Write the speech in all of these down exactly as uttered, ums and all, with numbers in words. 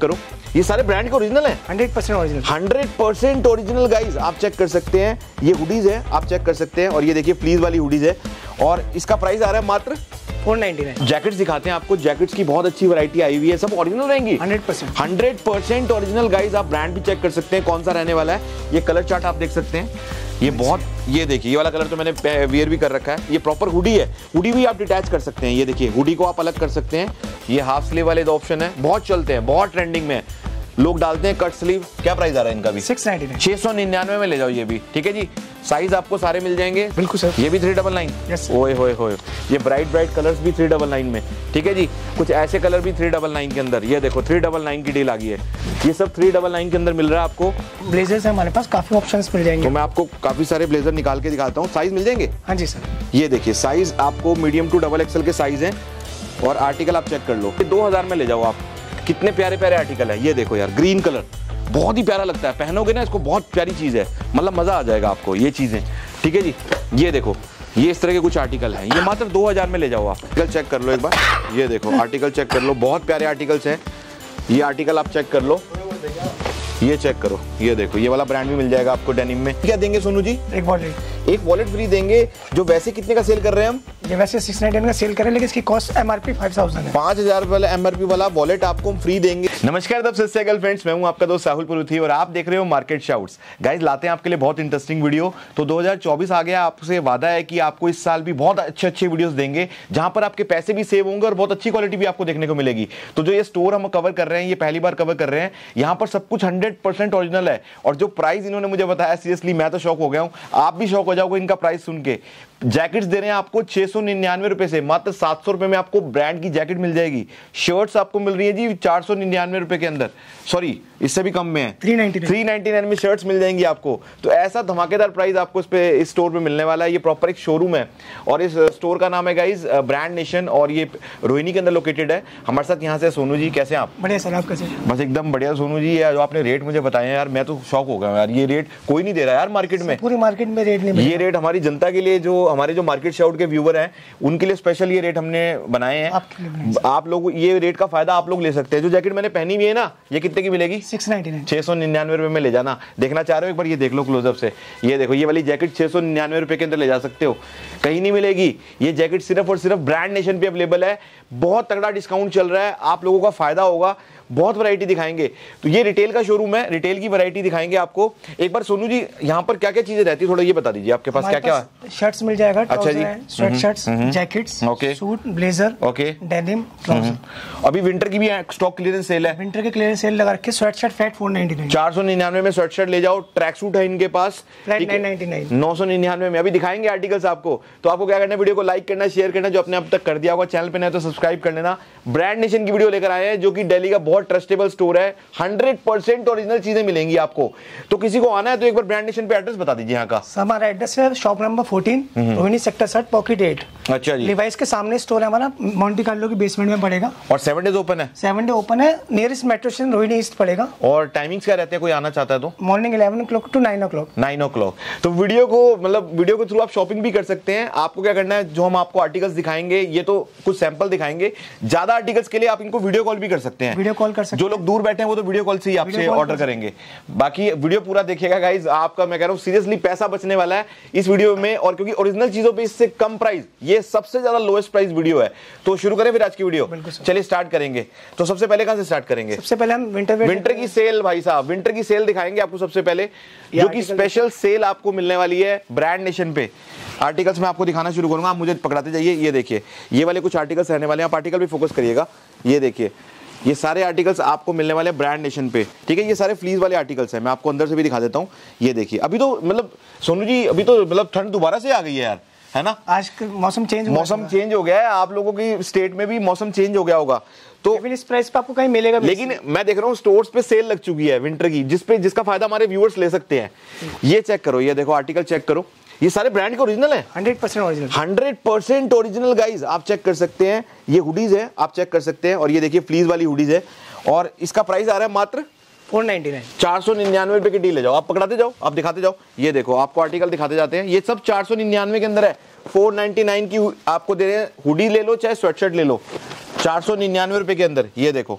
करो, ये सारे ब्रांड के ओरिजिनल हैं, hundred percent original, hundred percent original guys, आप चेक कर सकते हैं। ये हुडीज है, आप चेक कर सकते हैं, और ये देखिए फ्लीज वाली हुडीज है, और इसका प्राइस आ रहा है मात्र फोर नाइंटी नाइन। जैकेट्स दिखाते हैं आपको, जैकेट्स की बहुत अच्छी वैरायटी आई हुई है, सब ओरिजिनल रहेंगी, hundred percent hundred percent original guys. आप ब्रांड भी चेक कर सकते हैं कौन सा रहने वाला है। ये कलर चार्ट आप देख सकते हैं, ये बहुत, ये देखिए ये वाला कलर तो मैंने वियर भी कर रखा है। ये प्रॉपर हुडी है, हुडी भी आप डिटैच कर सकते हैं, ये देखिए हुडी को आप अलग कर सकते हैं। ये हाफ स्लीव वाले दो ऑप्शन है, बहुत चलते हैं, बहुत ट्रेंडिंग में लोग डालते हैं कट स्लीव। क्या प्राइस आ रहा है इनका भी? सिक्स नाइंटी नाइन, छह सौ निन्यानवे में ले जाओ ये भी, ठीक है जी। साइज आपको सारे मिल जाएंगे, बिल्कुल सर। ये भी थ्री डबल नाइन, ओए होए होए, ये ब्राइट ब्राइट कलर्स भी थ्री डबल नाइन में, ठीक है जी। कुछ ऐसे कलर भी थ्री डबल नाइन के अंदर, ये देखो थ्री डबल नाइन की डील आ गई है, ये सब थ्री डबल नाइन के अंदर मिल रहा है आपको। ब्लेजर्स है हमारे पास, काफी ऑप्शंस मिल जाएंगे। तो मैं आपको काफी सारे ब्लेजर निकाल के दिखाता हूँ, साइज मिल जाएंगे। हाँ जी सर, ये देखिए साइज आपको मीडियम टू डबल एक्सएल के साइज हैं, और आर्टिकल आप चेक कर लो, दो हजार में ले जाओ आप। कितने प्यारे प्यारे आर्टिकल है, ये देखो यार, ग्रीन कलर बहुत ही प्यारा लगता है, पहनोगे ना इसको, बहुत प्यारी चीज है, मतलब मजा आ जाएगा आपको ये चीजें, ठीक है जी। ये देखो, ये इस तरह के कुछ आर्टिकल हैं, ये मात्र दो हजार में ले जाओ आप। आर्टिकल चेक कर लो एक बार, ये देखो आर्टिकल चेक कर लो, बहुत प्यारे आर्टिकल्स हैं। ये आर्टिकल आप चेक कर लो, ये चेक करो, ये देखो ये वाला ब्रांड भी मिल जाएगा आपको डेनिम में। क्या देंगे सोनू जी? एक वॉलेट, एक वॉलेट फ्री देंगे, जो वैसे कितने का सेल कर रहे हैं हम? ये वैसे सिक्स नाइंटी नाइन का सेल करें, लेकिन इसकी कॉस्ट एमआरपी फाइव थाउजेंड है। पांच हजार वाला एमआरपी वाला वॉलेट आपको हम फ्री देंगे। नमस्कार तब से फ्रेंड्स, मैं हूं आपका दोस्त साहुल पुरुथी और आप देख रहे हो मार्केट शाउट्स। गाइस लाते हैं आपके लिए बहुत इंटरेस्टिंग वीडियो। तो दो हजार चौबीस आ गया, आपसे वादा है कि आपको इस साल भी बहुत अच्छे अच्छे वीडियोस देंगे, जहां पर आपके पैसे भी सेव होंगे और बहुत अच्छी क्वालिटी भी आपको देखने को मिलेगी। तो जो ये स्टोर हम कवर कर रहे हैं, ये पहली बार कवर कर रहे हैं, यहाँ पर सब कुछ हंड्रेड परसेंट ओरिजिनल है। और जो प्राइस इन्होंने मुझे बताया, सीरियसली मैं तो शॉक हो गया हूं, आप भी शॉक हो जाओगे इनका प्राइस सुन के। जैकेट्स दे रहे हैं आपको छह सौ निन्यानवे रुपए से, मात्र सात सौ रुपए में आपको ब्रांड की जैकेट मिल जाएगी। शर्ट्स आपको मिल रही है जी चार सौ निन्यानवे रुपए के अंदर, सॉरी इससे भी कम में है, three ninety nine three ninety nine में शर्ट्स मिल जाएंगी आपको। तो ऐसा धमाकेदार प्राइस आपको इस पे इस स्टोर पे मिलने वाला है। ये प्रॉपर एक शोरूम है, और इस स्टोर का नाम है गाइस ब्रांड नेशन, और ये रोहिणी के अंदर लोकेटेड है। हमारे साथ यहाँ से सोनू जी, कैसे आप? बढ़िया सर, आप कैसे? बस एकदम बढ़िया सोनू जी। जो आपने रेट मुझे बताए यार, मैं तो शॉक हो गया यार, ये रेट कोई नहीं दे रहा यार मार्केट में, पूरी मार्केट में रेट नहीं। ये रेट हमारी जनता के लिए, जो हमारे जो मार्केट शाउट के व्यूवर हैं, उनके लिए स्पेशल ये रेट हमने बनाए हैं। आप लोग ये रेट का फायदा आप लोग ले सकते हैं। जो जैकेट मैंने पहनी हुई है ना, ये कितने की मिलेगी? सिक्स नाइंटी नाइन, छह सौ निन्यानवे रुपए में ले जाना। देखना चाह रहे हो एक बार, ये देख लो क्लोजअप से, ये देखो ये वाली जैकेट छह सौ निन्यानवे रुपए के अंदर ले जा सकते हो, कहीं नहीं मिलेगी। ये जैकेट सिर्फ और सिर्फ ब्रांड नेशन पे अवेलेबल है, बहुत तगड़ा डिस्काउंट चल रहा है, आप लोगों का फायदा होगा, बहुत वैरायटी दिखाएंगे। तो ये रिटेल का शोरूम है, रिटेल की वैरायटी दिखाएंगे आपको। एक बार सोनू जी, यहाँ पर क्या क्या चीजें रहती है, थोड़ा ये बता दीजिए, आपके पास क्या क्या? शर्ट्स मिल जाएगा, अच्छा जी, sweat shirts, jackets, okay, suit, blazer, okay, denim, trouser. अभी विंटर की भी स्टॉक क्लियरेंस सेल है, विंटर के क्लियरेंस सेल लगा रखे। Sweat shirt flat four ninety nine, चार सौ निन्यानवे में स्वेट शर्ट ले जाओ। ट्रैक सूट है इनके पास फ्लैट नाइन नाइंटी नाइन, नौ सौ निन्यानवे में। अभी दिखाएंगे आर्टिकल्स आपको, तो आपको क्या करना है, वीडियो को लाइक करना, शेयर करना, जो आपने अब तक कर दिया होगा। चैनल पे नए तो सब्सक्राइब कर लेना। ब्रांड नेशन की वीडियो लेकर आए हैं, जो कि दिल्ली का बहुत ट्रस्टेबल स्टोर है, हंड्रेड परसेंट ओरिजिनल चीजें मिलेंगी आपको। तो किसी को आना है तो एक बार ब्रांड नेशन पे एड्रेस बता दीजिए यहाँ का। हमारा एड्रेस है shop number fourteen, Rohini sector साठ, पॉकेट एट। अच्छा जी, लिवाइस के सामने स्टोर है हमारा, मोंटी कार्लो की बेसमेंट में पड़ेगा। और सेवन डेज ओपन है? सेवन डे ओपन है, nearest metro station Rohini east पड़ेगा। और टाइमिंग्स क्या रहते हैं, कोई आना चाहता है तो? Morning eleven o'clock to nine o'clock. Nine o'clock. तो वीडियो को मतलब वीडियो के थ्रू आप शॉपिंग भी कर सकते हैं। आपको क्या करना है, जो हम आपको आर्टिकल्स दिखाएंगे, ये तो कुछ सैंपल दिखाएंगे, ज्यादा आर्टिकल्स के लिए आप इनको वीडियो कॉल भी कर सकते हैं। वीडियो कॉल कर सकते हैं, जो लोग दूर बैठे हैं वो तो वीडियो कॉल से ही आपसे ऑर्डर करेंगे। बाकी वीडियो पूरा देखिएगा गाइस, आपका मैं कह रहा हूं सीरियसली पैसा बचने वाला है इस वीडियो में। और क्योंकि ओरिजिनल चीजों पे इससे कम प्राइस, ये सबसे ज्यादा लोएस्ट प्राइस वीडियो है। तो शुरू करें फिर आज की वीडियो? चलिए स्टार्ट करेंगे। तो सबसे पहले कहां से स्टार्ट करेंगे? सबसे पहले हम विंटर विंटर की सेल, भाई साहब विंटर की सेल दिखाएंगे आपको सबसे पहले, जो कि स्पेशल सेल आपको मिलने वाली है ब्रांड नेशन पे। आर्टिकल्स मैं आपको दिखाना शुरू करूंगा, आप मुझे पकड़ाते जाइए। ये देखिए ये वाले कुछ आर्टिकल्स रहने वाले हैं, आप आर्टिकल भी फोकस करिएगा। ये देखिए ये सारे आर्टिकल्स आपको मिलने वाले ब्रांड नेशन पे, ठीक है। ये सारे फ्लीज वाले आर्टिकल्स हैं, मैं आपको अंदर से भी दिखा देता हूँ। ये देखिए, अभी तो मतलब सोनू जी, अभी तो मतलब ठंड दोबारा से आ गई है यार, है ना? आज मौसम चेंज मौसम चेंज हो गया है, आप लोगों की स्टेट में भी मौसम चेंज हो गया होगा। तो इस प्राइस पे आपको कहीं मिलेगा, लेकिन मैं देख रहा हूँ स्टोर्स पे सेल लग चुकी है विंटर की, जिस पे जिसका फायदा हमारे व्यूअर्स ले सकते हैं। ये चेक करो, ये देखो आर्टिकल चेक करो, ये सारे ब्रांड के ओरिजिनल है, hundred percent original, hundred percent original guys, आप चेक कर सकते हैं। ये हुडीज है, आप चेक कर सकते हैं, और ये देखिए फ्लीज वाली हुडीज है, और इसका प्राइस आ रहा है मात्र फोर नाइंटी नाइन, चार सौ निन्यानवे रुपए की डील ले जाओ। आप पकड़ाते जाओ, आप दिखाते जाओ। ये देखो आपको आर्टिकल दिखाते जाते हैं, ये सब चार सौ निन्यानवे के अंदर है। फोर नाइंटी नाइन की आपको दे रहे हैं, हुडी ले लो चाहे स्वेटशर्ट ले लो, चार सौ निन्यानवे रुपए के अंदर। ये देखो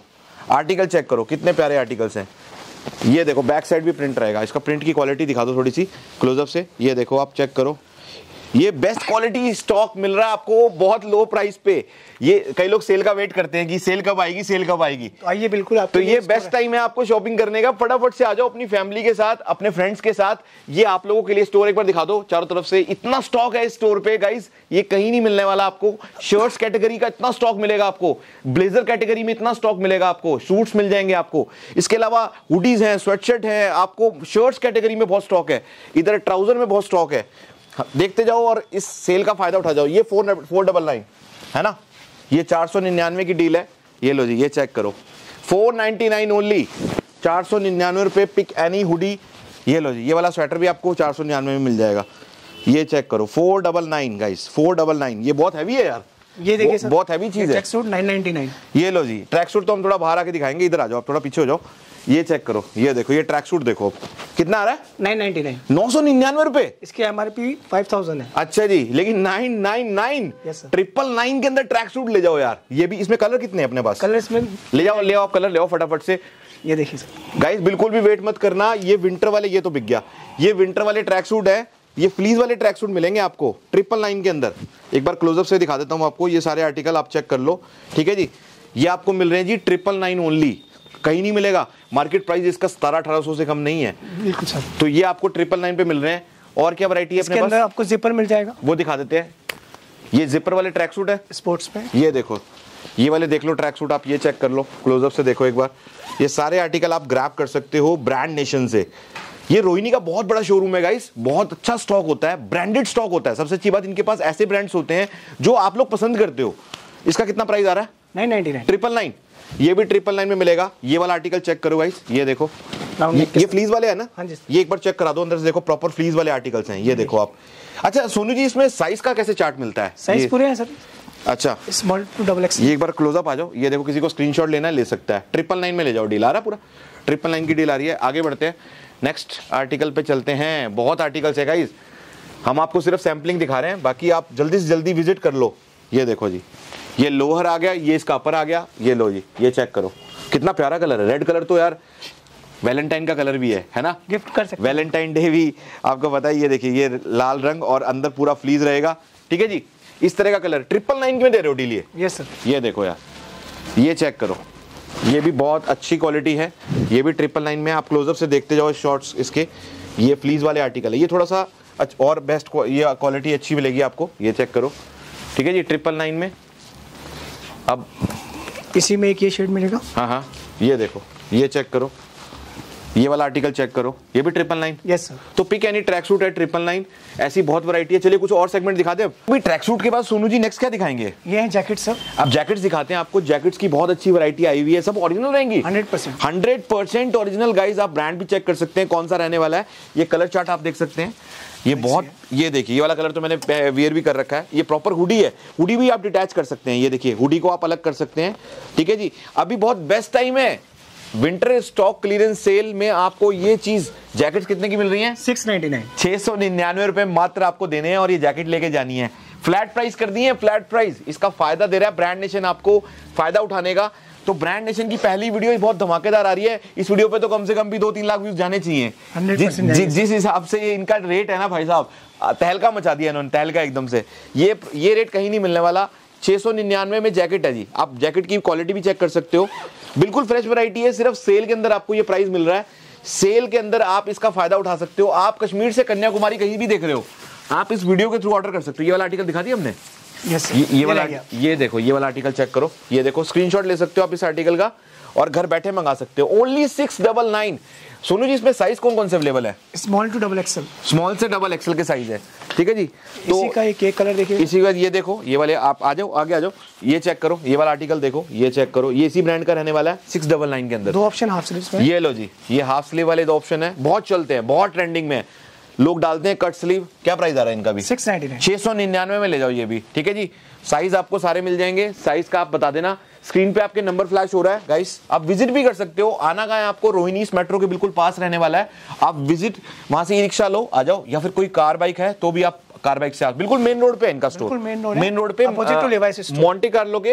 आर्टिकल चेक करो, कितने प्यारे आर्टिकल्स हैं। ये देखो बैक साइड भी प्रिंट रहेगा, इसका प्रिंट की क्वालिटी दिखा दो थोड़ी सी क्लोजअप से। ये देखो आप चेक करो, ये बेस्ट क्वालिटी स्टॉक मिल रहा है आपको बहुत लो प्राइस पे। ये कई लोग सेल का वेट करते हैं कि सेल कब आएगी, सेल कब आएगी। तो आइए बिल्कुल आप तो ये बेस्ट टाइम है आपको शॉपिंग करने का। फटाफट से आ जाओ अपनी फैमिली के साथ, अपने फ्रेंड्स के साथ। ये आप लोगों के लिए स्टोर एक बार दिखा दो चारों तरफ से। इतना स्टॉक है इस स्टोर पे गाइस, ये कहीं नहीं मिलने वाला आपको। शर्ट्स कैटेगरी का इतना स्टॉक मिलेगा आपको, ब्लेजर कैटेगरी में इतना स्टॉक मिलेगा आपको, सूट्स मिल जाएंगे आपको। इसके अलावा हुडीज हैं, स्वेटशर्ट है, आपको शर्ट्स कैटेगरी में बहुत स्टॉक है, इधर ट्राउजर में बहुत स्टॉक है। देखते जाओ और इस सेल का फायदा उठा जाओ। ये फोर फोर डबल नाइन है ना, ये चार सौ निन्यानवे की डील है। ये लो जी, ये चेक करो, फोर नाइनटी नाइन ओनली, चार सौ निन्यानवे रुपये। Pick any hoodie. ये लो जी, ये वाला स्वेटर भी आपको चार सौ निन्यानवे में मिल जाएगा। ये चेक करो, four double nine guys, four double nine. ये बहुत हैवी है यार, ये देखिए सर, बहुत हैवी चीज है। Track suit nine ninety nine. ये लो जी, ट्रैक सूट तो हम थोड़ा बाहर आके दिखाएंगे, इधर आ जाओ आप, थोड़ा पीछे हो जाओ। ये चेक करो, ये देखो, ये ट्रैक सूट देखो कितना आ रहा है, नाइन नाइनटी नाइन, नौ सौ निन्यानवे रुपए। इसकी एमआरपी फाइव थाउजेंड है। अच्छा जी, लेकिन nine nine nine, triple nine के अंदर ट्रैक सूट ले जाओ यार। ये भी, इसमें कलर कितने हैं अपने पास? कलर इसमें ले जाओ, ले आओ आप कलर, ले आओ फटाफट से। ये देखिए सर गाइस, बिल्कुल भी वेट मत करना। ये विंटर वाले, ये तो बिक गया, ये विंटर वाले ट्रैक सूट है। ये फ्लीज वाले ट्रैक सूट मिलेंगे आपको ट्रिपल नाइन के अंदर। एक बार क्लोजअप से दिखा देता हूं आपको, ये सारे आर्टिकल आप चेक कर लो, ठीक है जी। ये आपको मिल रहे हैं जी ट्रिपल नाइन ओनली, कहीं नहीं मिलेगा। मार्केट प्राइस इसका सतारह अठारह सौ से कम नहीं है। बिल्कुल सर, तो ये आपको ट्रिपल नाइन पे मिल रहे हैं। और क्या वैरायटी है अपने पास? इसके अंदर आपको जिपर मिल जाएगा, वो दिखा देते हैं। ये जिपर वाले ट्रैक सूट है स्पोर्ट्स पे। ये देखो, ये वाले देख लो ट्रैक सूट, आप ये चेक कर लो, क्लोजअप से देखो एक बार। ये सारे आर्टिकल आप ग्रैब कर सकते हो ब्रांड नेशन से। ये रोहिणी का बहुत बड़ा शोरूम है गाइस, बहुत अच्छा स्टॉक होता है, ब्रांडेड स्टॉक होता है। सबसे अच्छी बात, इनके पास ऐसे ब्रांड्स होते हैं जो आप लोग पसंद करते हो। इसका कितना प्राइस आ रहा है? Nine ninety nine, triple nine. ये भी ट्रिपल नाइन में मिलेगा। ये वाला आर्टिकल चेक करो गाइस, ये देखो, ये, ये फ्लीज वाले है ना। हाँ जी, ये एक बार चेक करा दो अंदर से, देखो प्रॉपर फ्लीज वाले आर्टिकल्स हैं। ये देखो आप। अच्छा सोनू जी, इसमें साइज का कैसे चार्ट मिलता है? साइज पूरे हैं सर। अच्छा, स्मॉल टू डबल एक्स। ये एक बार क्लोजअप आ जाओ, ये देखो, किसी को स्क्रीनशॉट लेना है ले सकता है। ट्रिपल नाइन में ले जाओ, डील आ रहा पूरा, ट्रिपल नाइन की डील आ रही है। आगे बढ़ते हैं, नेक्स्ट आर्टिकल पे चलते हैं। बहुत आर्टिकल्स है गाइस, हम आपको सिर्फ सैम्पलिंग दिखा रहे हैं, बाकी आप जल्दी से जल्दी विजिट कर लो। ये देखो जी, ये लोअर आ गया, ये इसका अपर आ गया। ये लो जी, ये चेक करो, कितना प्यारा कलर है। रेड कलर तो यार वैलेंटाइन का कलर भी है, है ना, गिफ्ट कर सकते हैं। वैलेंटाइन डे भी आपको पता है। ये देखिए, ये लाल रंग और अंदर पूरा फ्लीज रहेगा, ठीक है जी। इस तरह का कलर ट्रिपल नाइन में दे रहे हो डील? Yes sir. ये देखो यार, ये चेक करो, ये भी बहुत अच्छी क्वालिटी है। ये भी ट्रिपल नाइन में, आप क्लोजअप से देखते जाओ शॉर्ट्स इसके। ये फ्लीज वाले आर्टिकल है, ये थोड़ा सा और बेस्ट, ये क्वालिटी अच्छी मिलेगी आपको। ये चेक करो, ठीक है जी, ट्रिपल नाइन में। अब इसी में एक ये शेड मिलेगा। हाँ हाँ, ये देखो, ये चेक करो, ये वाला आर्टिकल चेक करो, ये भी ट्रिपल नाइन। Yes sir. तो पिक एनी ट्रैक सूट है ट्रिपल नाइन, ऐसी बहुत वैरायटी है। चलिए कुछ और सेगमेंट दिखाते हैं। अभी ट्रैक सूट के बाद सोनू जी नेक्स्ट क्या दिखाएंगे? ये है जैकेट सर। अब जैकेट्स दिखाते हैं आपको। जैकेट्स की बहुत अच्छी वैरायटी आई हुई है, सब ओरिजिनल रहेंगी, hundred percent hundred percent original guys. आप ब्रांड भी चेक कर सकते हैं कौन सा रहने वाला है। ये कलर चार्ट आप देख सकते हैं, ये बहुत, ये देखिए, ये वाला कलर तो मैंने वेयर भी कर रखा है। ये प्रॉपर हुडी है, हुडी भी आप डिटैच कर सकते हैं। ये देखिए, हुडी को आप अलग कर सकते हैं, ठीक है जी। अभी बहुत बेस्ट टाइम है, विंटर स्टॉक क्लियरेंस सेल में आपको ये चीज, जैकेट कितने की मिल रही है? सिक्स नाइनटी नाइन, छह सौ निन्यानवे रुपए मात्र आपको देने हैं और ये जैकेट लेके जानी है। फ्लैट प्राइस कर दी है, फ्लैट प्राइस। इसका फायदा दे रहा है ब्रांड नेशन आपको, फायदा उठाने का। तो ब्रांड नेशन की पहली वीडियो बहुत धमाकेदार आ रही है। इस वीडियो पे तो कम से कम भी दो तीन लाख व्यूज जाने चाहिए। जिस, जिस, जिस हिसाब से ये इनका रेट है ना भाई साहब, तहलका मचा दिया इन्होंने, तहलका एकदम से। ये ये रेट कहीं नहीं मिलने वाला। छह सौ निन्यानवे में जैकेट है जी। आप जैकेट की क्वालिटी भी चेक कर सकते हो, बिल्कुल फ्रेश वैरायटी है। सिर्फ सेल के अंदर आपको ये प्राइस मिल रहा है। सेल के अंदर आप इसका फायदा उठा सकते हो। आप कश्मीर से कन्याकुमारी कहीं भी देख रहे हो, आप इस वीडियो के थ्रू ऑर्डर कर सकते हो। ये वाला आर्टिकल दिखा दिया हमने। यस ये, ये वाला, ये देखो, ये वाला आर्टिकल चेक करो। ये देखो, स्क्रीनशॉट ले सकते हो आप इस आर्टिकल का और घर बैठे मंगा सकते हो। Only six double nine. Sonu जी, इसमें साइज कौन कौन से अवेलेबल है? Small to double XL. Small से डबल एक्सएल के साइज है, ठीक है जी। तो इसी का एक एक कलर देखिए। इसी का ये देखो, ये वाले आप आ जाओ, आगे आ जाओ, ये चेक करो, ये वाला आर्टिकल देखो, ये चेक करो, ये इसी ब्रांड का रहने वाला है, सिक्स डबल नाइन के अंदर। दो ऑप्शन हाफ स्लीव्स में। ये लो जी, ये हाफ स्लीव वाले दो ऑप्शन है, बहुत चलते हैं, बहुत ट्रेंडिंग में लोग डालते हैं कट स्लीव। क्या प्राइस आ रहा है इनका भी? सिक्स नाइनटी नाइन, छह सौ निन्यानवे में ले जाओ ये भी, ठीक है जी। साइज आपको सारे मिल जाएंगे, साइज का आप बता देना। स्क्रीन पे आपके नंबर फ्लैश हो रहा है गाइस, आप विजिट भी कर सकते हो। आना कहाँ है आपको? रोहिणी मेट्रो के बिल्कुल पास रहने वाला है। आप विजिट, वहां से ई रिक्शा लो, आ जाओ, या फिर कोई कार बाइक है तो भी आप कार बाइक से आ, बिल्कुल मेन रोड पे है इनका store, main road main road पे, opposite to Levi's store, Monte Carlo के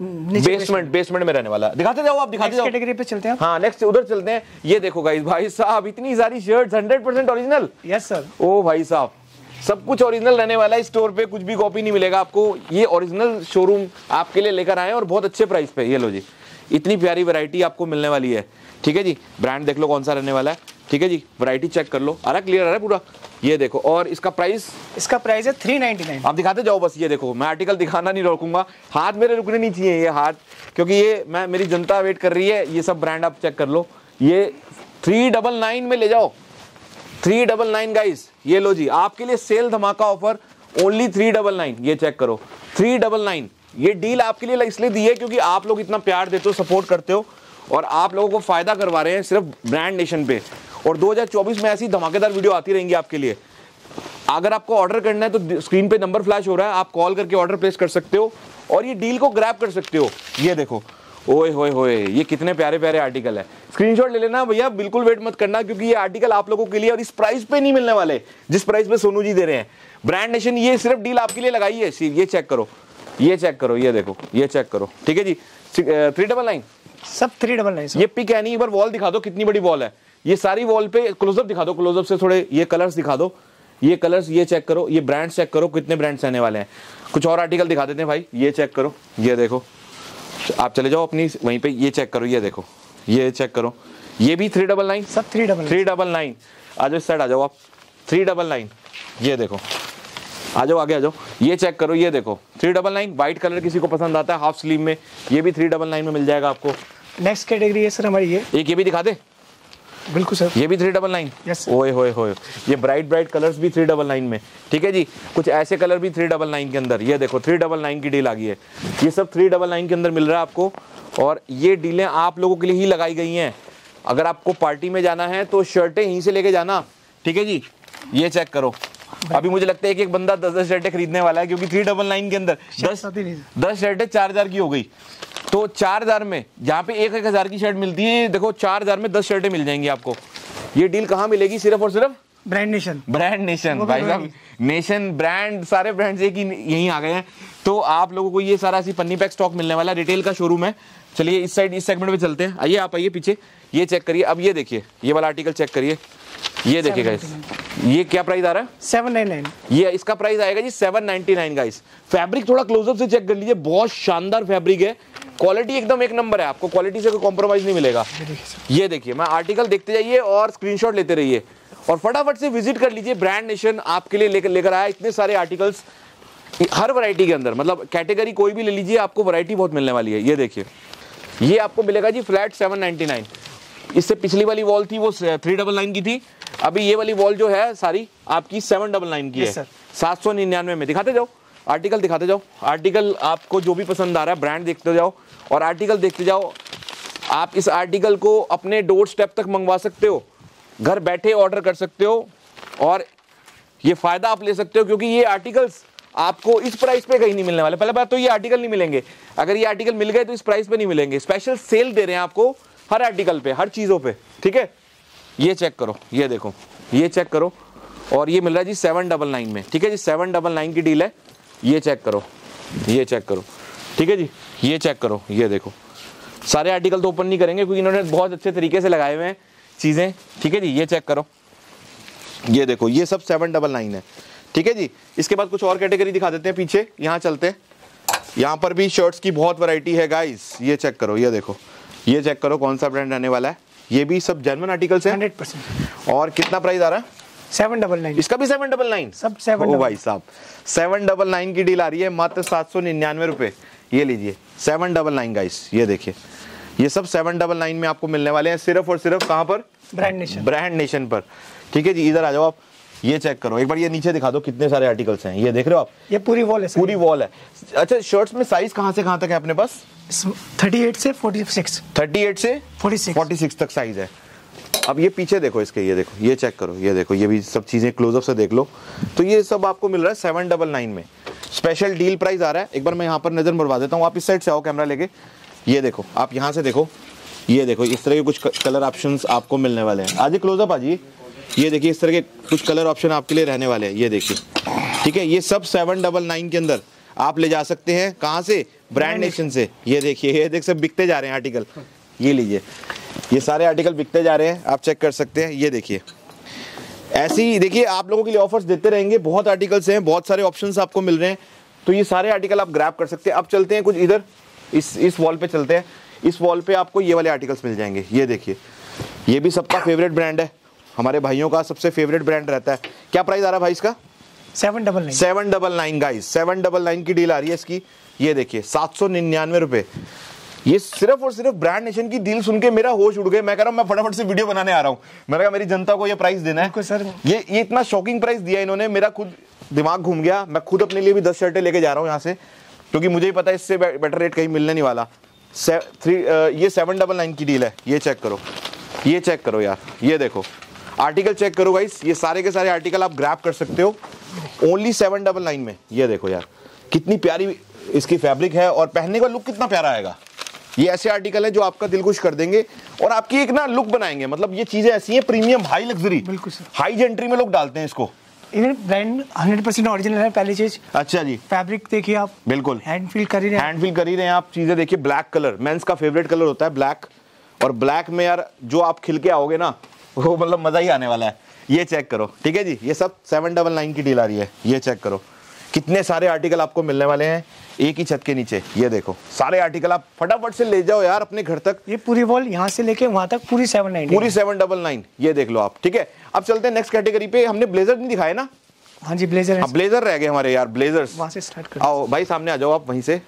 बेसमेंट बेसमेंट में रहने वाला। दिखाते जाओ आप, दिखाते जाओ। कैटेगरी पे चलते हैं। हाँ नेक्स्ट उधर चलते हैं। ये देखो गाइस, भाई साहब इतनी सारी shirts hundred percent original. Yes sir. ओ भाई साहब सब कुछ ओरिजिनल रहने वाला है, स्टोर पे कुछ भी कॉपी नहीं मिलेगा आपको। ये ओरिजिनल शोरूम आपके लिए लेकर आए और बहुत अच्छे प्राइस पे। ये लो जी, इतनी प्यारी वैरायटी आपको मिलने वाली है। ठीक है जी, ब्रांड देख लो कौन सा रहने वाला है। ठीक है जी, वैरायटी चेक कर लो, अरे क्लियर आ रहा है पूरा। ये देखो, और इसका प्राइस इसका प्राइस है थ्री नाइनटी नाइन। आप दिखाते जाओ बस। ये देखो, मैं आर्टिकल दिखाना नहीं रोकूंगा, हाथ मेरे रुकने नहीं चाहिए ये हाथ, क्योंकि ये मैं मेरी जनता वेट कर रही है। ये सब ब्रांड आप चेक कर लो। ये थ्री डबल नाइन में ले जाओ, थ्री डबल नाइन गाइस। ये लो जी, आपके लिए सेल धमाका offer, only three double nine. ये चेक करो, थ्री डबल नाइन। ये डील आपके लिए इसलिए दी है क्योंकि आप लोग इतना प्यार देते हो, सपोर्ट करते हो, और आप लोगों को फायदा करवा रहे हैं सिर्फ ब्रांड नेशन पे। और दो हज़ार चौबीस में ऐसी धमाकेदार वीडियो आती रहेंगी आपके लिए। अगर आपको ऑर्डर करना है तो स्क्रीन पे नंबर फ्लैश हो रहा है, आप कॉल करके ऑर्डर प्लेस कर सकते हो और ये डील को ग्रैब कर सकते हो। ये देखो, ओए होए होए, ये कितने प्यारे प्यारे आर्टिकल है। स्क्रीनशॉट ले लेना भैया, बिल्कुल वेट मत करना, क्योंकि ये आर्टिकल आप लोगों के लिए और इस प्राइस पे नहीं मिलने वाले जिस प्राइस पे सोनू जी दे रहे हैं। ब्रांड नेशन ये सिर्फ डील आपके लिए लगाई है। ये चेक करो, ये चेक करो, ये देखो, ये चेक करो। ठीक है जी, थ्री डबल नाइन सब थ्री डबल नाइन। ये पिक है नहीं, एक बार वॉल दिखा दो कितनी बड़ी वॉल है। ये सारी वॉल पे क्लोजअप दिखा दो, क्लोजअप से थोड़े ये कलर्स दिखा दो। ये कलर्स ये चेक करो, ये ब्रांड्स चेक करो, कितने ब्रांड्स आने वाले हैं। कुछ और आर्टिकल दिखा देते हैं भाई। ये चेक करो, ये देखो, आप चले जाओ अपनी वहीं पे, ये चेक करो, ये देखो, ये चेक करो। ये भी थ्री डबल नाइन, सब three double three double nine. आ जाओ इस साइड आ जाओ आप, थ्री डबल नाइन। ये देखो, आ जाओ आगे आ जाओ, ये चेक करो, ये देखो three double nine. White colour किसी को पसंद आता है हाफ स्लीव में, ये भी थ्री डबल नाइन में मिल जाएगा आपको। नेक्स्ट कैटेगरी है सर हमारी ये। एक ये भी दिखा दे। बिल्कुल सर, ये भी थ्री डबल नाइन। यस। ओए होए होए, ये ब्राइट ब्राइट कलर्स भी थ्री डबल नाइन में। ठीक है जी, कुछ ऐसे कलर भी थ्री डबल नाइन के अंदर। ये देखो, थ्री डबल नाइन की डील आ गई है। ये सब थ्री डबल नाइन के अंदर मिल रहा है आपको, और ये डीलें आप लोगों के लिए ही लगाई गई हैं। अगर आपको पार्टी में जाना है तो शर्टें यहीं से लेके जाना। ठीक है जी, ये चेक करो। अभी मुझे लगता है कि एक बंदा दस दस शर्टें खरीदने वाला है, क्योंकि थ्री डबल नाइन के अंदर दस दस शर्टें चार हजार की हो गई। तो चार हजार में, जहाँ पे एक एक हजार की शर्ट मिलती है, देखो चार हजार में दस शर्टें मिल जाएंगी आपको। ये डील कहाँ मिलेगी? सिर्फ और सिर्फ ब्रांड नेशन। ब्रांड नेशन भाई साहब, नेशन ब्रांड, सारे ब्रांड्स एक ही यहीं आ गए हैं। तो आप लोगों को ये सारा ऐसी पन्नी पैक स्टॉक मिलने वाला, रिटेल का शोरूम है। चलिए इस साइड, इस सेगमेंट में चलते हैं। आइए आप, आइए पीछे, ये चेक करिए। अब ये देखिए, ये वाला आर्टिकल चेक करिए। ये देखिए गाइस, ये क्या प्राइस आ रहा है? Seven nine nine. ये इसका प्राइस आएगा जी seven ninety nine guys. Fabric थोड़ा क्लोजअप से चेक कर लीजिए, बहुत शानदार फैब्रिक है, क्वालिटी एकदम एक नंबर है। आपको क्वालिटी से कोई कॉम्प्रोमाइज नहीं मिलेगा। ये देखिए, मैं आर्टिकल देखते जाइए और स्क्रीनशॉट लेते रहिए, और फटाफट से विजिट कर लीजिए। ब्रांड नेशन आपके लिए लेकर लेकर आया इतने सारे आर्टिकल्स, हर वैरायटी के अंदर, मतलब कैटेगरी कोई भी ले लीजिए, आपको वैरायटी बहुत मिलने वाली है। ये देखिए, ये आपको मिलेगा जी फ्लैट सेवन नाइनटी नाइन। इससे पिछली वाली वॉल थी वो थ्री डबल नाइन की थी, अभी ये वाली वॉल जो है सारी आपकी सेवन डबल नाइन की है, सात सौ निन्यानवे में। दिखाते जाओ आर्टिकल, दिखाते जाओ आर्टिकल, आपको जो भी पसंद आ रहा है ब्रांड देखते जाओ और आर्टिकल देखते जाओ। आप इस आर्टिकल को अपने डोर स्टेप तक मंगवा सकते हो, घर बैठे ऑर्डर कर सकते हो, और ये फायदा आप ले सकते हो, क्योंकि ये आर्टिकल्स आपको इस प्राइस पे कहीं नहीं मिलने वाले। पहले बात तो ये आर्टिकल नहीं मिलेंगे, अगर ये आर्टिकल मिल गए तो इस प्राइस पे नहीं मिलेंगे। स्पेशल सेल दे रहे हैं आपको हर आर्टिकल पे, हर चीज़ों पे। ठीक है, ये चेक करो, ये देखो, ये चेक करो, और ये मिल रहा है जी सेवन डबल नाइन में। ठीक है जी, सेवन डबल नाइन की डील है। ये चेक करो, ये चेक करो। ठीक है जी, ये चेक करो, ये देखो। सारे आर्टिकल तो ओपन नहीं करेंगे क्योंकि इन्होंने बहुत अच्छे तरीके से लगाए हुए हैं चीज़ें। ठीक है जी, ये चेक करो, ये देखो, ये सब सेवन डबल नाइन है। ठीक है जी, इसके बाद कुछ और कैटेगरी दिखा देते हैं, पीछे यहाँ चलते हैं। यहाँ पर भी शर्ट्स की बहुत वैरायटी है गाइस। ये चेक करो, ये देखो, ये चेक करो कौन सा ब्रांड रहने वाला है। ये भी सब जेन्युइन आर्टिकल्स हैं हंड्रेड परसेंट। और कितना प्राइस आ रहा है? Seven double nine. इसका भी सेवन डबल नाइन, सब सेवन। ओ भाई साहब, सेवन डबल नाइन की डील आ रही है, मात्र सात सौ निन्यानवे रुपए। ये लीजिए सेवन डबल नाइन गाइस, ये देखिए, ये सब सेवन डबल नाइन में आपको मिलने वाले हैं, सिर्फ और सिर्फ कहाँ पर? ब्रांड नेशन, ब्रांड नेशन पर। ठीक है जी, इधर आ जाओ आप, ये चेक करो एक बार, ये नीचे दिखा दो कितने सारे आर्टिकल्स हैं। ये देख रहे हो आप, ये पूरी वॉल है, पूरी वॉल है। अच्छा, शर्ट्स में साइज कहाँ से कहाँ तक है अपने पास? थर्टी एट से फोर्टी सिक्स। थर्टी एट से फोर्टी सिक्स फोर्टी सिक्स तक साइज है। अब ये पीछे देखो इसके, ये देखो, ये चेक करो, ये देखो, ये भी सब चीजें क्लोजअप से देख लो। तो ये सब आपको मिल रहा है सेवन डबल नाइन में। स्पेशल डील प्राइस आ रहा है। एक बार मैं यहाँ पर नजर मरवा देता हूँ, आप इस साइड से आओ कैमरा लेके। ये देखो, आप यहाँ से देखो, ये देखो, इस तरह के कुछ कलर ऑप्शंस आपको मिलने वाले हैं। आज क्लोजअप आ जाइए, ये देखिए, इस तरह के कुछ कलर ऑप्शन आपके लिए रहने वाले हैं। ये देखिए, ठीक है, ये सब सेवन डबल नाइन के अंदर आप ले जा सकते हैं। कहाँ से? ब्रांड नेशन से। ये देखिए, ये देख सब बिकते जा रहे हैं आर्टिकल, ये लीजिए, ये सारे आर्टिकल बिकते जा रहे हैं, आप चेक कर सकते हैं। ये देखिए, ऐसे ही देखिए आप लोगों के लिए ऑफर्स देते रहेंगे, बहुत आर्टिकल्स हैं, बहुत सारे ऑप्शंस आपको मिल रहे हैं, तो ये सारे आर्टिकल आप ग्रैब कर सकते हैं। अब चलते हैं कुछ इधर, इस इस वॉल पे चलते हैं। इस वॉल पे आपको ये वाले आर्टिकल्स मिल जाएंगे। ये देखिए, ये भी सबका फेवरेट ब्रांड है, हमारे भाइयों का सबसे फेवरेट ब्रांड रहता है। क्या प्राइस आ रहा है भाई इसका? Seven double nine seven double nine guys, seven double nine की डील आ रही है इसकी। ये देखिए, सात सौ निन्यानवे रुपए। ये सिर्फ और सिर्फ ब्रांड नेशन की डील सुन के मेरा होश उड़ गया। मैं कह रहा हूँ मैं फटाफट से वीडियो बनाने आ रहा हूँ, मैंने कहा मेरी जनता को ये प्राइस देना है सर। ये ये इतना शॉकिंग प्राइस दिया इन्होंने, मेरा खुद दिमाग घूम गया। मैं खुद अपने लिए भी दस शर्टें लेके जा रहा हूँ यहाँ से, क्योंकि मुझे ही पता है इससे बेटर रेट कहीं मिलने नहीं वाला। से, थ्री ये सेवन डबल नाइन की डील है। ये चेक करो, ये चेक करो यार, ये देखो आर्टिकल चेक करो गाइस, ये सारे के सारे आर्टिकल आप ग्रैब कर सकते हो ओनली सेवन डबल नाइन में। ये देखो यार, कितनी प्यारी इसकी फैब्रिक है और पहनने का लुक कितना प्यारा आएगा। ये ऐसे आर्टिकल है जो आपका दिल खुश कर देंगे और आपकी एक ना लुक बनाएंगे। मतलब ये चीजें ऐसी हैं, प्रीमियम हाई लग्जरी, बिल्कुल सर, हाई जेंट्री में लोग डालते हैं इसको। Even brand hundred percent original है, पहली चीज। अच्छा जी, फैब्रिक देखिए आप, बिल्कुल हैंड फील कर ही रहे हैं, हैंड फील कर ही रहे हैं आप। चीजें देखिए, ब्लैक कलर मेंस का फेवरेट कलर होता है ब्लैक, और ब्लैक में यार जो आप खिल के आओगे ना, वो मतलब मजा ही आने वाला है। ये चेक करो, ठीक है जी, ये सब सेवन डबल नाइन की डील आ रही है। ये चेक करो, कितने सारे आर्टिकल आपको मिलने वाले हैं एक ही छत के नीचे। ये देखो, सारे आर्टिकल आप फटाफट से ले जाओ यार अपने घर तक। ये पूरी वॉल यहाँ से लेके वहां तक पूरी सेवन नाइन पूरी सेवन डबल नाइन। ये देख लो आप, ठीक है। अब चलते हैं नेक्स्ट कैटेगरी पे। हमने ब्लेजर नहीं दिखाए ना? हाँ जी, ब्लेजर है। ब्लेजर रह गए हमारे यार, ब्लेजर्स। वहां से स्टार्ट कर, आओ भाई सामने आ जाओ आप वहीं से।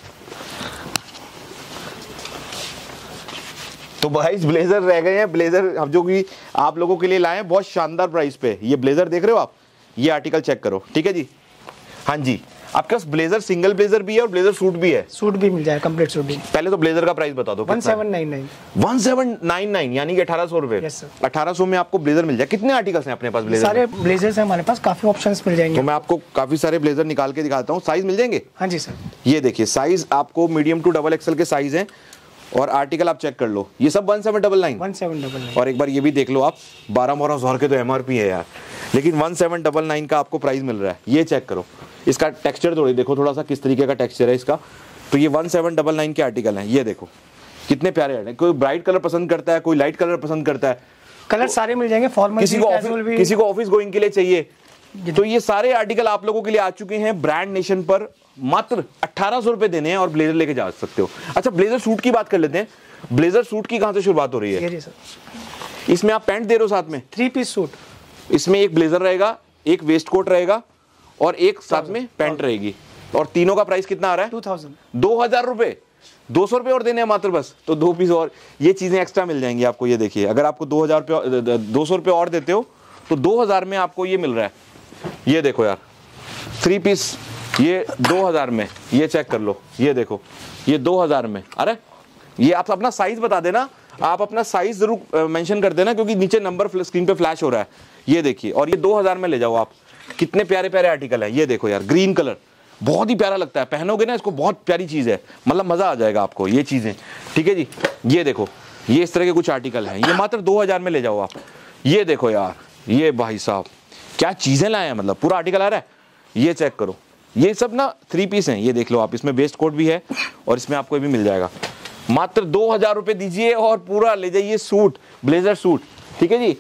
तो भाई ब्लेजर रह गए हैं, ब्लेजर हम जो कि आप लोगों के लिए लाए हैं बहुत शानदार प्राइस पे। ये ब्लेजर देख रहे हो आप, ये आर्टिकल चेक करो, ठीक है जी। हाँ जी, आपके पास ब्लेजर सिंगल ब्लेजर भी है और ब्लेजर सूट भी है। सूट भी मिल जाएगा, कंप्लीट सूट भी। पहले तो ब्लेजर का प्राइस बता दो। One seven nine nine one seven nine nine यानी कि अठारह सौ रुपए। अठारह सौ में आपको ब्लेजर मिल जाए। कितने आर्टिकल्स हैं अपने पास ब्लेजर? सारे ब्लेजर्स हैं हमारे पास, काफी ऑप्शंस मिल जाएंगे। तो मैं आपको काफी सारे ब्लेजर निकाल के दिखाता हूँ। साइज मिल जाएंगे? हाँ जी सर। ये देखिए, साइज आपको मीडियम टू डबल एक्सएल के साइज हैं और आर्टिकल आप चेक कर लो। ये सब one seven double nine one seven double nine. और एक बार ये भी देख लो आप, बारह बारह हजार के तो एमआरपी है यार, लेकिन वन सेवन डबल नाइन का आपको प्राइस मिल रहा है। ये चेक करो, इसका टेक्सचर थोड़ी देखो, थोड़ा सा किस तरीके का टेक्सचर है इसका। तो ये वन सेवन डबल नाइन के आर्टिकल हैं। ये देखो कितने प्यारे हैं। कोई ब्राइट कलर पसंद करता है, कोई लाइट कलर पसंद करता है, कलर तो सारे मिल जाएंगे। फॉर्मल, किसी को ऑफिस किसी को ऑफिस गोइंग के लिए चाहिए, तो ये सारे आर्टिकल आप लोगों के लिए आ चुके हैं ब्रांड नेशन पर। मात्र अठारह सौ रुपए देने हैं और ब्लेजर लेके जा सकते हो। अच्छा, ब्लेजर सूट की बात कर लेते हैं। ब्लेजर सूट की कहां से शुरुआत हो रही है? ये सर, इसमें आप पैंट दे रहे हो साथ में, थ्री पीस सूट। इसमें एक ब्लेजर रहेगा, एक वेस्ट कोट रहेगा और एक साथ में पैंट रहेगी, और तीनों का प्राइस कितना आ रहा है? टू थाउजेंड दो हजार रुपए दो सौ रुपए और देने हैं मात्र बस। तो दो पीस और ये चीजें एक्स्ट्रा मिल जाएंगी आपको। ये देखिए, अगर आपको दो हजार रुपये दो सौ रुपये और देते हो तो दो हजार में आपको ये मिल रहा है। ये देखो यार, थ्री पीस ये दो हजार में। ये चेक कर लो, ये देखो ये दो हजार में। अरे ये आप अपना साइज बता देना, आप अपना साइज जरूर मेंशन कर देना, क्योंकि नीचे नंबर स्क्रीन पे फ्लैश हो रहा है। ये देखिए, और ये दो हजार में ले जाओ आप। कितने प्यारे प्यारे आर्टिकल है। ये देखो यार, ग्रीन कलर बहुत ही प्यारा लगता है, पहनोगे ना इसको, बहुत प्यारी चीज है, मतलब मजा आ जाएगा आपको ये चीजें, ठीक है जी। ये देखो, ये इस तरह के कुछ आर्टिकल हैं, ये मात्र दो हजार में ले जाओ आप। ये देखो यार, ये भाई साहब क्या चीजें लाए हैं, मतलब पूरा आर्टिकल आ रहा है। ये चेक करो, ये सब ना थ्री पीस हैं। ये देख लो आप, इसमें वेस्ट कोट भी है और इसमें आपको ये भी मिल जाएगा। मात्र दो हजार रुपए दीजिए और पूरा ले जाइए सूट, ब्लेजर सूट, ठीक है जी।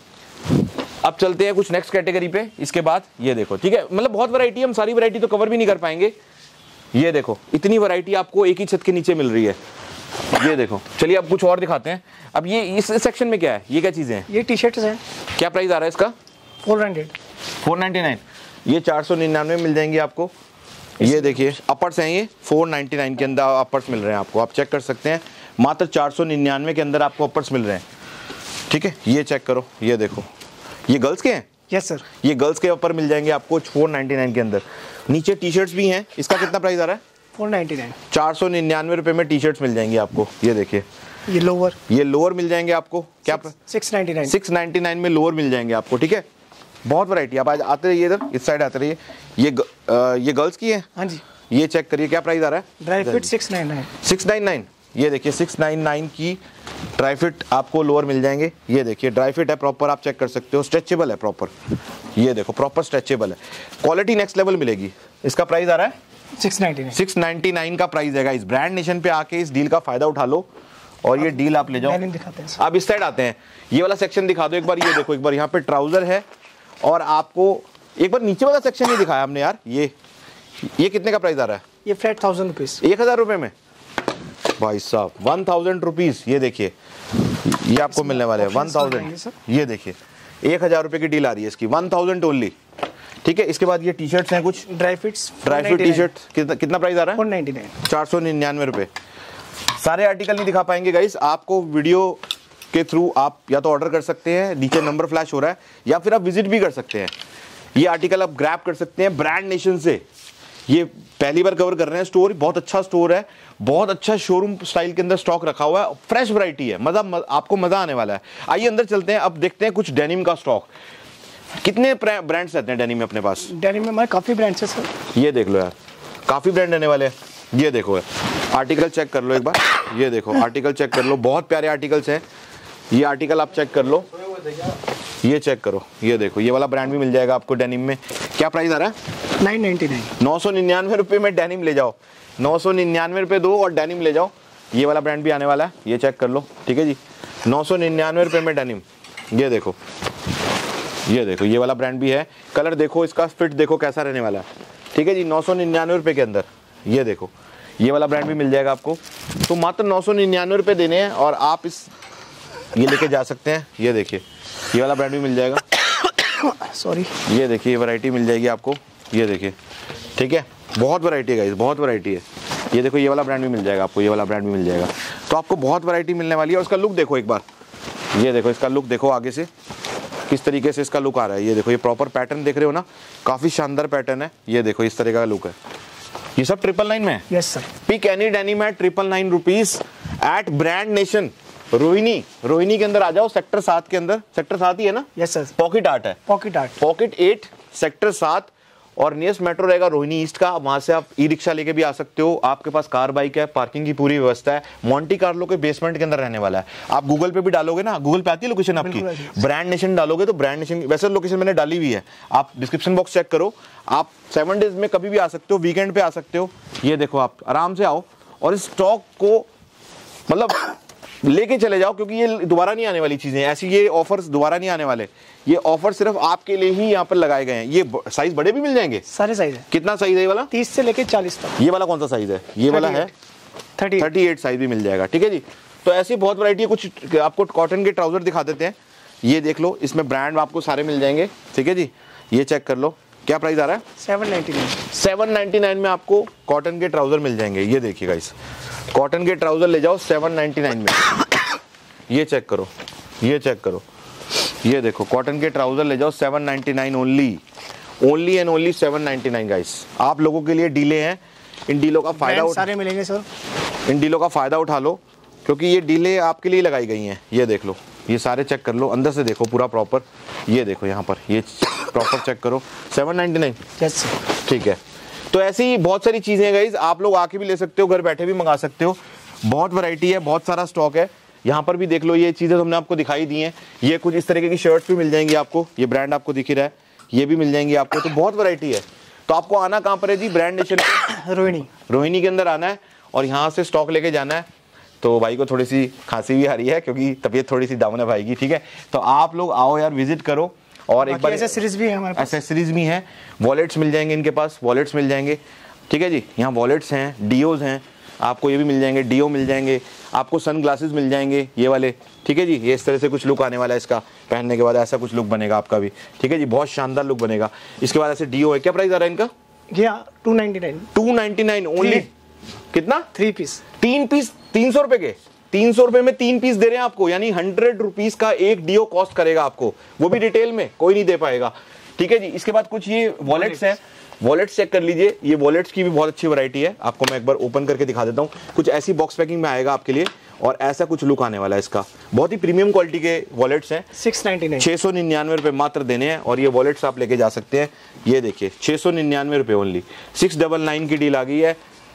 अब चलते हैं कुछ नेक्स्ट कैटेगरी पे इसके बाद। ये देखो, ठीक है, मतलब बहुत वैरायटी, हम सारी वैरायटी तो कवर भी नहीं कर पाएंगे। ये देखो, इतनी वैरायटी आपको एक ही छत के नीचे मिल रही है। ये देखो, चलिए अब कुछ और दिखाते हैं। अब ये इस सेक्शन में क्या है, ये क्या चीजें हैं? ये टी शर्ट्स हैं। क्या प्राइस आ रहा है इसका? Four hundred four ninety nine ये चार सौ निन्यानवे मिल जाएंगे आपको। ये देखिए, अपर्स हैं, ये फोर नाइन्टी नाइन के अंदर अपर्स मिल रहे हैं आपको, आप चेक कर सकते हैं। मात्र चार सौ निन्यानवे के अंदर आपको अपर्स मिल रहे हैं, ठीक है। ये चेक करो, ये देखो, ये गर्ल्स के हैं। यस सर, ये गर्ल्स के ऊपर मिल जाएंगे आपको फोर नाइन्टी नाइन के अंदर। नीचे टी शर्ट्स भी हैं। इसका कितना प्राइस आ रहा है? फोर नाइन्टी नाइन चार सौ निन्यानवे रुपए में टी शर्ट्स मिल जाएंगी आपको। ये देखिए, ये लोअर, ये लोअर मिल जाएंगे आपको। क्या six ninety nine six ninety nine में लोअर मिल जाएंगे आपको, ठीक है। बहुत वैरायटी, आप आज आते रहिए इधर, इस साइड आते रहिए। ये ग, आ, ये गर्ल्स की है। हाँ जी, ये चेक करिए, क्या प्राइस आ रहा है? Dry fit six nine nine six nine nine ये देखिए, सिक्स नाइन नाइन की ड्राई फिट आपको लोअर मिल जाएंगे। ये देखिए, ड्राई फिट है प्रॉपर, आप चेक कर सकते हो, स्ट्रेचेबल है प्रॉपर। ये देखो, प्रॉपर स्ट्रेचेबल है, क्वालिटी नेक्स्ट लेवल मिलेगी। इसका प्राइस आ रहा है six ninety nine six ninety nine का प्राइस है गाइस। ब्रांड नेशन पे आके इस डील का फायदा उठा लो और ये डील आप ले जाओ। दिखाते हैं आप इस साइड आते हैं, ये वाला सेक्शन दिखा दो एक बार। ये देखो एक बार यहाँ पे ट्राउजर है और आपको एक बार नीचे वाला सेक्शन नहीं दिखाया हमने यार। ये ये कितने का प्राइस आ रहा है? ये फ्लैट थाउजेंड रुपीज, एक हजार रुपए में भाई साहब, वन थाउजेंड रुपीज। ये देखिए ये आपको मिलने वाले हैं वन थाउजेंड। ये देखिए एक हजार रुपए की डील आ रही है इसकी, वन थाउजेंड ओनली। ठीक है, इसके बाद ये टी शर्ट्स हैं कुछ dry fits, dry fit T shirt. कितना कितना प्राइस आ रहा है? फोर नाइन्टी नाइन, चार सौ निन्यानवे रुपए। सारे आर्टिकल नहीं दिखा पाएंगे गाइस, आपको वीडियो के थ्रू आप या तो ऑर्डर कर सकते हैं, नीचे नंबर फ्लैश हो रहा है, या फिर आप विजिट भी कर सकते हैं। ये आर्टिकल आप ग्रैब कर सकते हैं ब्रांड नेशन से। ये पहली बार कवर कर रहे हैं स्टोर, बहुत अच्छा स्टोर है, बहुत अच्छा शोरूम स्टाइल के अंदर स्टॉक रखा हुआ है, फ्रेश वैरायटी है, मजा मज, आपको मजा आने वाला है। आइए अंदर चलते हैं, अब देखते हैं कुछ डेनिम का स्टॉक। कितने ब्रांड्स रहते हैं डेनिम में अपने पास? डेनिम में हमारे काफी ब्रांड्स है सर। ये देख लो यार, काफी ब्रांड रहने वाले हैं। ये देखो आर्टिकल चेक कर लो एक बार, ये देखो आर्टिकल चेक कर लो, बहुत प्यारे आर्टिकल्स हैं। ये आर्टिकल आप चेक कर लो, ये चेक करो, ये देखो ये वाला ब्रांड भी मिल जाएगा आपको डेनिम में। क्या प्राइस आ रहा है? नाइन नाइन्टी नाइन, नौ सौ निन्यानवे रुपये में डेनिम ले जाओ, नौ सौ निन्यानवे रुपये दो और डेनिम ले जाओ। ये वाला ब्रांड भी आने वाला है, ये चेक कर लो। ठीक है जी, नौ सौ निन्यानवे रुपये में डेनिम। ये देखो ये देखो ये वाला ब्रांड भी है, कलर देखो इसका, फिट देखो कैसा रहने वाला है। ठीक है जी, नौ सौ निन्यानवे रुपये के अंदर। ये देखो ये वाला ब्रांड भी मिल जाएगा आपको। तो मात्र नौ सौ निन्यानवे रुपये देने हैं और आप इस ये लेके जा सकते हैं। ये देखिए ये वाला ब्रांड भी मिल जाएगा, सॉरी। ये देखिए वैरायटी मिल जाएगी आपको, ये देखिए। ठीक है, बहुत वैरायटी है गाइस, बहुत वैरायटी है। ये देखो ये वाला ब्रांड भी मिल जाएगा आपको, ये वाला ब्रांड भी मिल जाएगा। तो आपको बहुत वैरायटी मिलने वाली है। और इसका लुक देखो एक बार, ये देखो इसका लुक देखो आगे से किस तरीके से इसका लुक आ रहा है। ये देखो ये प्रॉपर पैटर्न देख रहे हो ना, काफी शानदार पैटर्न है। ये देखो इस तरह का लुक है। ये सब ट्रिपल नाइन में है। Yes sir. Pick any denim है triple nine rupees at brand nation Rohini. Rohini के अंदर आ जाओ, सेक्टर सात के अंदर, सेक्टर सात ही है ना? Yes sir. पॉकेट आर्ट है, pocket art, pocket eight, sector सात। और नियरेस्ट मेट्रो रहेगा रोहिणी ईस्ट का, वहां से आप ई रिक्शा लेके भी आ सकते हो। आपके पास कार बाइक है, पार्किंग की पूरी व्यवस्था है। मोंटी कार्लो के बेसमेंट के अंदर रहने वाला है। आप गूगल पे भी डालोगे ना, गूगल पे आती है लोकेशन आपकी, ब्रांड नेशन डालोगे तो ब्रांड नेशन, वैसे लोकेशन मैंने डाली हुई है, आप डिस्क्रिप्शन बॉक्स चेक करो। आप सेवन डेज में कभी भी आ सकते हो, वीकेंड पे आ सकते हो। ये देखो आप आराम से आओ और इस स्टॉक को मतलब लेके चले जाओ, क्योंकि ये दोबारा नहीं आने वाली चीजें ऐसी, ये ऑफर्स दोबारा नहीं आने वाले। ये ऑफर सिर्फ आपके लिए ही यहाँ पर लगाए गए हैं। ये साइज बड़े भी मिल जाएंगे, सारे साइज है। कितना साइज है ये वाला? तीस से लेके चालीस तक। ये वाला कौन सा साइज है? ये वाला है थर्टी थर्टी एट साइज भी मिल जाएगा। ठीक है जी, तो ऐसी बहुत वैरायटी है। कुछ आपको कॉटन के ट्राउजर दिखा देते हैं, ये देख लो, इसमें ब्रांड आपको सारे मिल जाएंगे। ठीक है जी, ये चेक कर लो, क्या प्राइस आ रहा है? Seven ninety nine. Seven ninety nine में आपको कॉटन के ट्राउजर मिल जाएंगे। ये देखिए गाइस, कॉटन के ट्राउजर ले जाओ सेवन नाइन्टी नाइन में। ये चेक करो, ये चेक करो, ये देखो कॉटन के ट्राउजर ले जाओ seven ninety nine only, only and only seven ninety nine guys. आप लोगों के लिए डीले हैं, इन डीलों का फायदा उठा, सारे मिलेंगे सर, इन डीलों का फायदा उठा लो, क्योंकि ये डीले आपके लिए लगाई गई हैं। ये देख लो, ये सारे चेक कर लो, अंदर से देखो पूरा प्रॉपर। ये देखो यहाँ पर, ये प्रॉपर चेक करो, seven ninety nine. Yes sir. ठीक है, तो ऐसी बहुत सारी चीजें हैं गाइस, आप लोग आके भी ले सकते हो, घर बैठे भी मंगा सकते हो। बहुत वैरायटी है, बहुत सारा स्टॉक है। यहाँ पर भी देख लो, ये चीजें हमने आपको दिखाई दी हैं। ये कुछ इस तरीके की शर्ट्स भी मिल जाएंगी आपको, ये ब्रांड आपको दिख ही रहा है, ये भी मिल जाएंगी आपको। तो बहुत वैरायटी है। तो आपको आना कहाँ पर है जी? ब्रांड नेशन रोहिणी, रोहिणी के अंदर आना है और यहाँ से स्टॉक लेके जाना है। तो भाई को थोड़ी सी खांसी भी आ रही है, क्योंकि तबीयत थोड़ी सी डाउन है भाई की। ठीक है, तो आप लोग आओ यार, विजिट करो। और एक बार एसेसरीज भी है हमारे पास, एसेसरीज भी हैं, वॉलेट्स मिल जाएंगे इनके पास, वॉलेट्स मिल जाएंगे। ठीक है जी, यहाँ वॉलेट्स हैं, डीओज हैं, आपको ये भी मिल जाएंगे, डीओ मिल जाएंगे आपको, सन ग्लासेस मिल जाएंगे ये वाले। ठीक है जी, ये इस तरह से कुछ लुक आने वाला है इसका, पहनने के बाद ऐसा कुछ लुक बनेगा आपका भी। ठीक है जी, बहुत शानदार लुक बनेगा। इसके बाद ऐसे डीओ है। क्या प्राइस आ रहा है इनका? ये two ninety nine. Two ninety nine only. कितना? थ्री पीस, तीन पीस, तीन सौ रुपए के, तीन सौ रुपए में तीन पीस दे रहे हैं आपको, यानी हंड्रेड रुपीज का एक डीओ कॉस्ट करेगा आपको, वो भी रिटेल में कोई नहीं दे पाएगा। ठीक है जी, इसके बाद कुछ ये वॉलेट्स हैं, वॉलेट्स चेक कर लीजिए। ये वॉलेट्स की भी बहुत अच्छी वैरायटी है, आपको मैं एक बार ओपन करके दिखा देता हूँ। कुछ ऐसी बॉक्स पैकिंग में आएगा आपके लिए और ऐसा कुछ लुक आने वाला है इसका। बहुत ही प्रीमियम क्वालिटी के वॉलेट्स हैं। सिक्स नाइन्टी नाइन, छह सौ निन्यानवे रुपए मात्र देने हैं और ये वॉलेट्स आप लेके जा सकते हैं। ये देखिए छह सौ निन्यानवे रुपए ओनली, सिक्स डबल नाइन की डील आ गई है।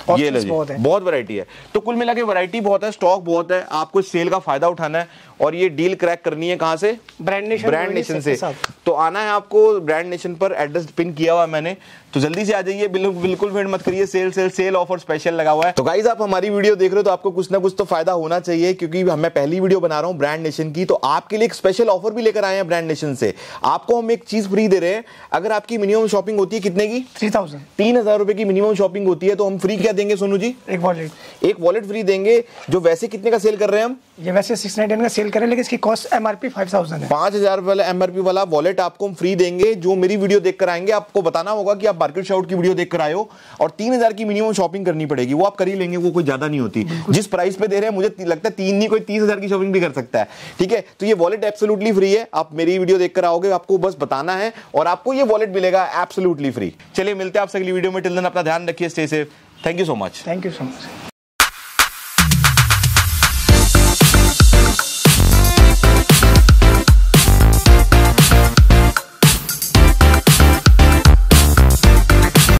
ये लो जी, बहुत है, बहुत वैरायटी है। तो कुल मिला के वैरायटी बहुत है, स्टॉक बहुत है, आपको सेल का फायदा उठाना है और ये डील क्रैक करनी है कहां से? ब्रांड नेशन, ब्रांड नेशन से। तो आना है आपको ब्रांड नेशन पर, एड्रेस पिन किया हुआ है मैंने, तो जल्दी से आ जाइए, बिल्कुल वेट मत करिए, sale sale sale offer special लगा हुआ है। तो गाइस आप हमारी वीडियो देख रहे हो तो आपको कुछ ना कुछ तो फायदा होना चाहिए, क्योंकि मैं पहली वीडियो बना रहा हूं ब्रांड नेशन की, तो आपके लिए एक स्पेशल ऑफर भी लेकर आए हैं ब्रांड नेशन से। आपको हम एक चीज फ्री दे रहे हैं, अगर आपकी मिनिमम शॉपिंग होती है कितने की? थ्री थाउजेंड तीन हजार रुपए की मिनिमम शॉपिंग होती है, तो हम फ्री क्या देंगे सोनू जी? एक वॉलेट, एक वॉलेट फ्री देंगे, जो वैसे कितने का सेल कर रहे हैं हम? ये वैसे सिक्स नाइनटी का सेल करें, लेकिन इसकी कॉस्ट एमआरपी फाइव थाउजेंड है। पांच हजार वाला एमआरपी वाला वॉलेट आपको हम फ्री देंगे, जो मेरी वीडियो देखकर आएंगे। आपको बताना होगा कि आप मार्केट शाउट की वीडियो देखकर आए हो, और तीन हजार की मिनिमम शॉपिंग करनी पड़ेगी, वो आप कर ही लेंगे, वो कोई ज्यादा नहीं होती। जिस प्राइस पे दे रहे हैं मुझे लगता है तीन नहीं कोई तीस हजार की शॉपिंग भी कर सकता है, ठीक है। तो ये वॉलेट एब्सोल्युटली फ्री है, आप मेरी वीडियो देखकर आओगे, आपको बस बताना है और आपको ये वॉलेट मिलेगा एब्सोल्युटली फ्री। चलिए मिलते हैं आपसे अगली वीडियो में, टिल देन अपना ध्यान रखिए, stay safe, thank you so much. Thank you so much.